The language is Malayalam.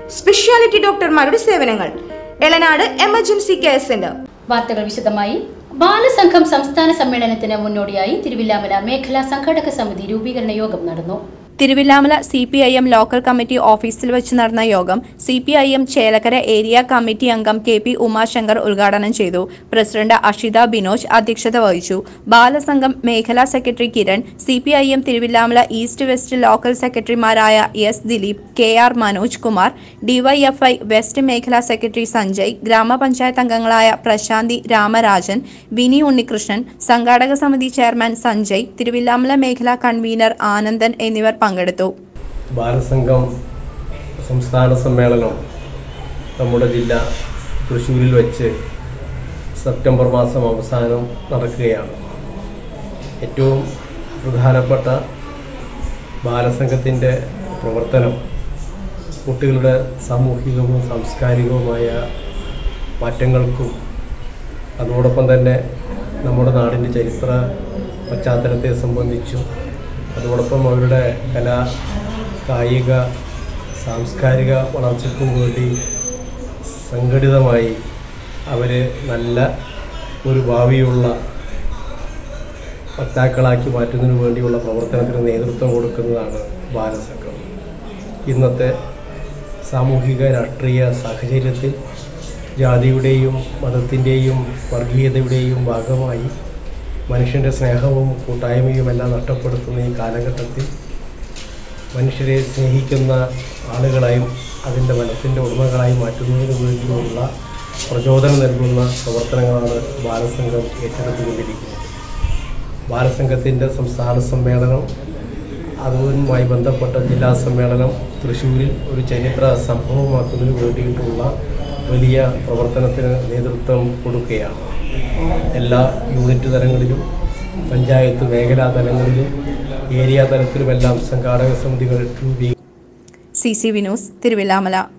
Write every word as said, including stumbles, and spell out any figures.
സ്പെഷ്യാലിറ്റി ഡോക്ടർമാരുടെ സേവനങ്ങൾ. Elanad emergency care centre. വാർത്തകൾ വിശദമായി. ബാലസംഘം സംസ്ഥാന സമ്മേളനത്തിന് മുന്നോടിയായി തിരുവില്ലാമല മേഖലാ സംഘാടക സമിതി രൂപീകരണ യോഗം നടന്നു. Thiruvilwamala C P I M local committee ഓഫീസിൽ വെച്ച് നടന്ന യോഗം C P I M Chelakkara area committee അംഗം കെ പി ഉമാശങ്കർ ഉദ്ഘാടനം ചെയ്തു. പ്രസിഡന്റ് അഷിത ബിനോജ് അധ്യക്ഷത വഹിച്ചു. ബാലസംഘം മേഖലാ secretary Kiran, C P I M Thiruvilwamala east west local സെക്രട്ടറിമാരായ S Dileep, K R Manoj Kumar, DYFI west മേഖലാ സെക്രട്ടറി സഞ്ജയ്, ഗ്രാമപഞ്ചായത്ത് അംഗങ്ങളായ പ്രശാന്തി രാമരാജൻ, വിനി ഉണ്ണികൃഷ്ണൻ, സംഘാടക സമിതി ചെയർമാൻ സഞ്ജയ്, തിരുവില്ലാമല മേഖലാ കൺവീനർ ആനന്ദൻ എന്നിവർ പങ്കെടുത്തു. ബാലസംഘം സംസ്ഥാന സമ്മേളനം നമ്മുടെ ജില്ല തൃശ്ശൂരിൽ വെച്ച് സെപ്റ്റംബർ മാസം അവസാനം നടക്കുകയാണ്. ഏറ്റവും പ്രധാനപ്പെട്ട ബാലസംഘത്തിൻ്റെ പ്രവർത്തനം കുട്ടികളുടെ സാമൂഹികവും സാംസ്കാരികവുമായ മാറ്റങ്ങൾക്കും അതോടൊപ്പം തന്നെ നമ്മുടെ നാടിൻ്റെ ചരിത്ര പശ്ചാത്തലത്തെ സംബന്ധിച്ചും അതോടൊപ്പം അവരുടെ കലാ കായിക സാംസ്കാരിക വളർച്ചയ്ക്കും വേണ്ടി സംഘടിതമായി അവർ നല്ല ഒരു ഭാവിയുള്ള വക്താക്കളാക്കി മാറ്റുന്നതിന് വേണ്ടിയുള്ള പ്രവർത്തനത്തിന് നേതൃത്വം കൊടുക്കുന്നതാണ് ബാലസംഘം. ഇന്നത്തെ സാമൂഹിക രാഷ്ട്രീയ സാഹചര്യത്തിൽ ജാതിയുടെയും മതത്തിൻ്റെയും വർഗീയതയുടെയും ഭാഗമായി മനുഷ്യൻ്റെ സ്നേഹവും കൂട്ടായ്മയും എല്ലാം നഷ്ടപ്പെടുത്തുന്ന ഈ കാലഘട്ടത്തിൽ മനുഷ്യരെ സ്നേഹിക്കുന്ന ആളുകളായും അതിൻ്റെ മനസ്സിൻ്റെ ഉടമകളായി മാറ്റുന്നതിന് വേണ്ടിയുള്ള പ്രചോദനം നൽകുന്ന പ്രവർത്തനങ്ങളാണ് ബാലസംഘം ഏറ്റെടുത്തുകൊണ്ടിരിക്കുന്നത്. ബാലസംഘത്തിൻ്റെ സംസ്ഥാന സമ്മേളനം അതുമായി ബന്ധപ്പെട്ട ജില്ലാ സമ്മേളനം തൃശ്ശൂരിൽ ഒരു ചരിത്ര സംഭവമാക്കുന്നതിന് വേണ്ടിയിട്ടുള്ള വലിയ പ്രവർത്തനത്തിന് നേതൃത്വം കൊടുക്കുകയാണ്. എല്ലാ യൂണിറ്റ് തലങ്ങളിലും പഞ്ചായത്ത് മേഖലാ തലങ്ങളിലും ഏരിയ തലത്തിലുമെല്ലാം സംഘാടക സമിതികൾ രൂപീകരിക്കും. C C V news, Thiruvilwamala.